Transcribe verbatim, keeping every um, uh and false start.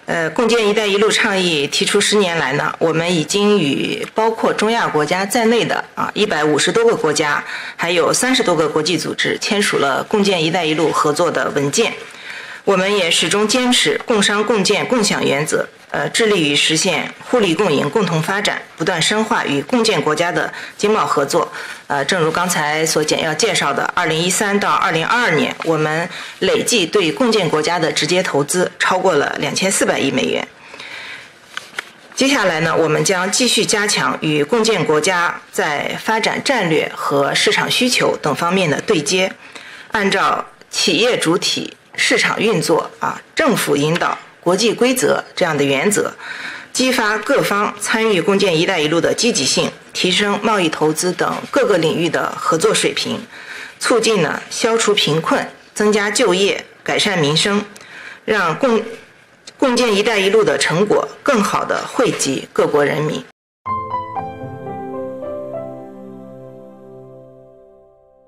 呃，共建“一带一路”倡议提出十年来呢，我们已经与包括中亚国家在内的啊一百五十多个国家，还有三十多个国际组织签署了共建“一带一路”合作的文件。我们也始终坚持共商共建共享原则，呃，致力于实现互利共赢、共同发展，不断深化与共建国家的经贸合作。呃，正如刚才所简要介绍的，二零一三到二零二二年，我们累计对共建国家的直接投资超过了两千四百亿美元。接下来呢，我们将继续加强与共建国家在发展战略和市场需求等方面的对接，按照企业主体、市场运作啊、政府引导、国际规则这样的原则，激发各方参与共建“一带一路”的积极性，提升贸易投资等各个领域的合作水平，促进呢消除贫困、增加就业、改善民生，让共共建“一带一路”的成果更好地惠及各国人民。